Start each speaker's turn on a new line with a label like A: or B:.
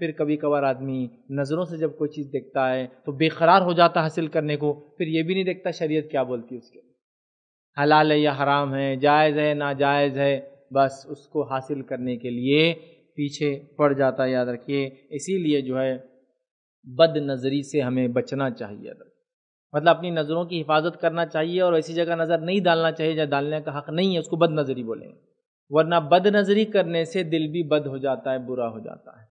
A: फिर कभी कभार आदमी नज़रों से जब कोई चीज़ देखता है तो बेकरार हो जाता हासिल करने को, फिर ये भी नहीं देखता शरीयत क्या बोलती है उसके, हलाल है या हराम है, जायज़ है नाजायज़ है, बस उसको हासिल करने के लिए पीछे पड़ जाता है। याद रखिए, इसीलिए जो है बद नज़री से हमें बचना चाहिए, मतलब अपनी नज़रों की हिफाजत करना चाहिए और ऐसी जगह नज़र नहीं डालना चाहिए जहाँ डालने का हक़ नहीं है, उसको बद नज़री बोलेंगे। वरना बद नज़री करने से दिल भी बद हो जाता है, बुरा हो जाता है।